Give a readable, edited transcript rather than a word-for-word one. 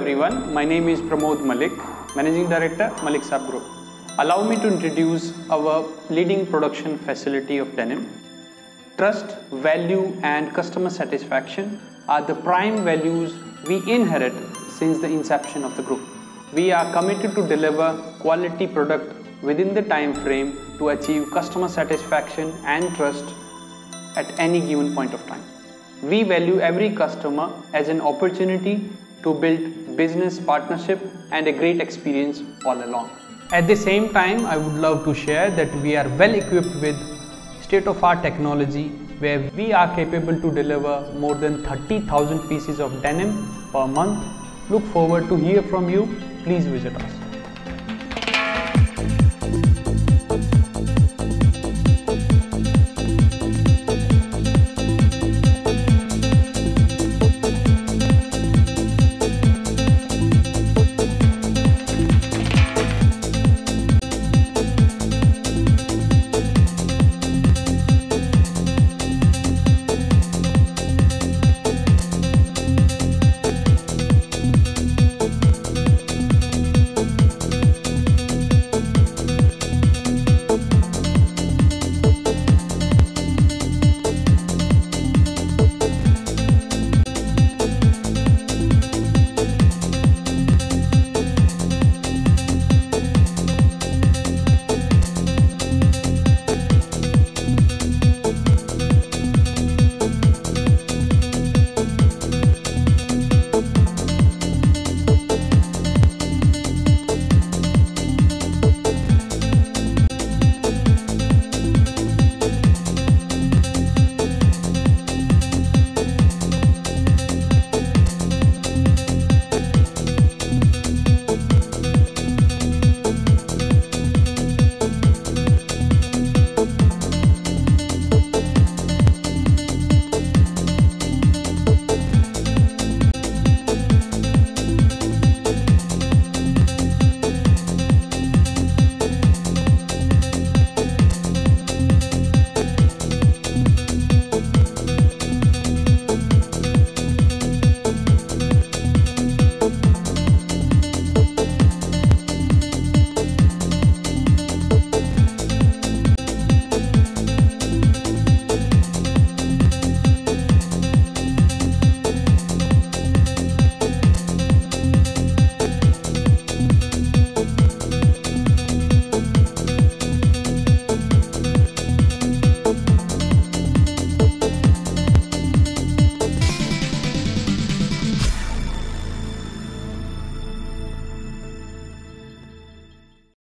everyone, my name is Pramod Malik, Managing Director, Malikshaab Group. Allow me to introduce our leading production facility of denim. Trust, value and customer satisfaction are the prime values we inherit since the inception of the group. We are committed to deliver quality product within the time frame to achieve customer satisfaction and trust at any given point of time. We value every customer as an opportunity to build business partnership and a great experience all along. At the same time, I would love to share that we are well equipped with state-of-art technology where we are capable to deliver more than 30,000 pieces of denim per month. Look forward to hear from you. Please visit us.